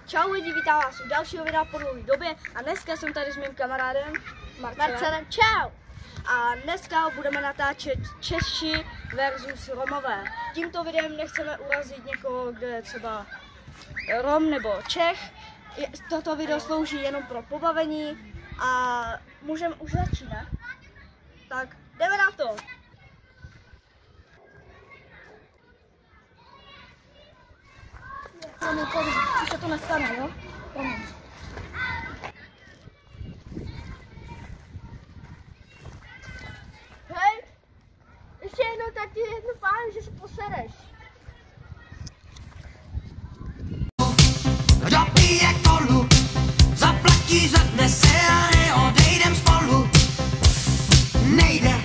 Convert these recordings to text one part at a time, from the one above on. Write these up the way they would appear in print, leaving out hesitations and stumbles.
Čau lidi, vítám vás u dalšího videa po dlouhé době a dneska jsem tady s mým kamarádem Marcelem. Čau! A dneska budeme natáčet Češi versus Romové. Tímto videem nechceme urazit někoho, kdo je třeba Rom nebo Čech. Toto video slouží jenom pro pobavení a můžeme už začít, ne? Tak jdeme na to! Už se to nestane, jo? Hej! Ještě jednou tak ti jednu pánu, že se posereš. Kdo pije kolu, zaplatí, zadne se a neodejdem spolu. Nejde.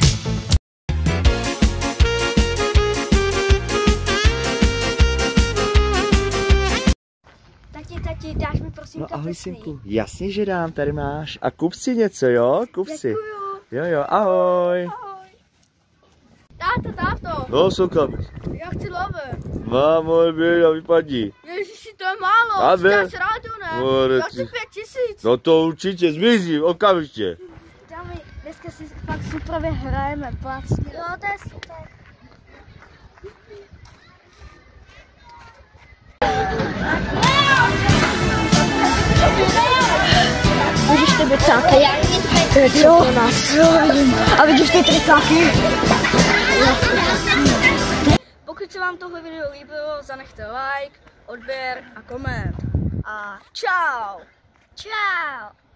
Tati, dáš mi prosím No ahoj kapesný? synku, jasně, že dám, tady máš. A kup si něco, jo? Kup si. Děkuju. Jo, ahoj. Ahoj. Táto, No, soukam. já chci love. Mámo, běž, vypadni. Ježiši, to je málo. A ne. Dáš rádu, ne? More, Já chci 5000. No to určitě, zmizí, okamžitě. Dámy, dneska si fakt super hrajeme, plácně. Jo, to je super. Vidíš ty bicáky? Jo, vidím. A vidíš ty tricáky? Pokud se vám tohle video líbilo, zanechte like, odběr a koment. A čau! Čau.